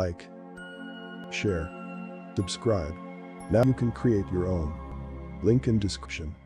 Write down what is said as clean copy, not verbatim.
like, share, subscribe. Now you can create your own. Link in description.